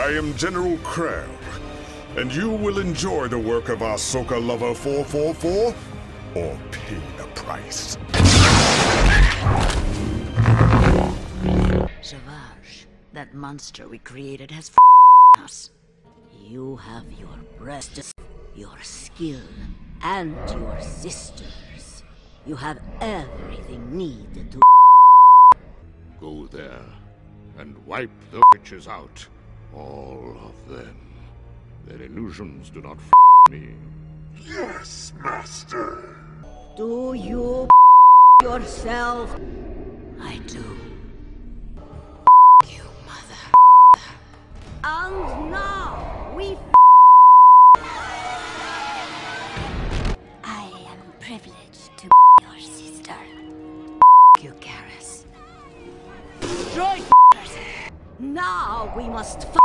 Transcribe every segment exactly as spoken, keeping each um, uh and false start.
am General Krell, and you will enjoy the work of our Soka Lover four four four, or pay the price. Savage, that monster we created has f***ed us. You have your breasts, your skill, and your sisters. You have everything needed to Go there and wipe the witches out. All of them. Their illusions do not f me. Yes, Master. Do you yourself? I do. You mother. And now we I am privileged to be your sister. you, Garrus. Destroy Now we must f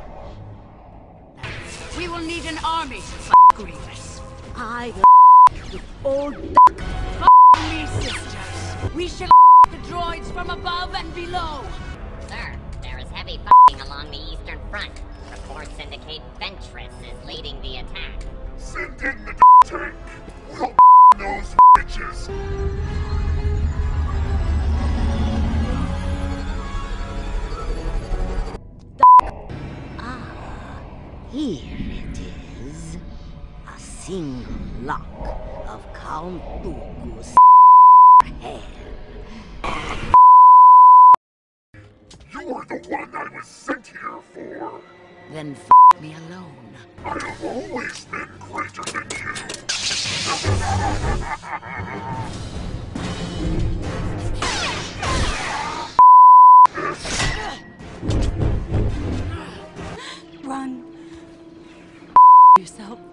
We will need an army to f Grievous. I will with old duck. F me, sisters. We shall the droids from above and below. Sir, there is heavy f***ing along the eastern front. Reports indicate Ventress is leading the attack. Send in the tank. We'll those bitches. Here it is. A single lock of Count Dooku's hair. You're the one I was sent here for. Then f me alone. I've always been greater than you. Run. Yourself.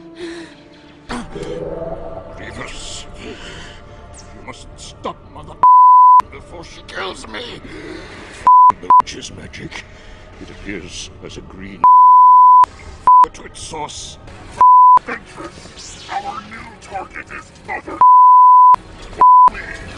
Grievous, you must stop mother before she kills me. The witch's magic. It appears as a green to its source. Ventress, our new target is mother.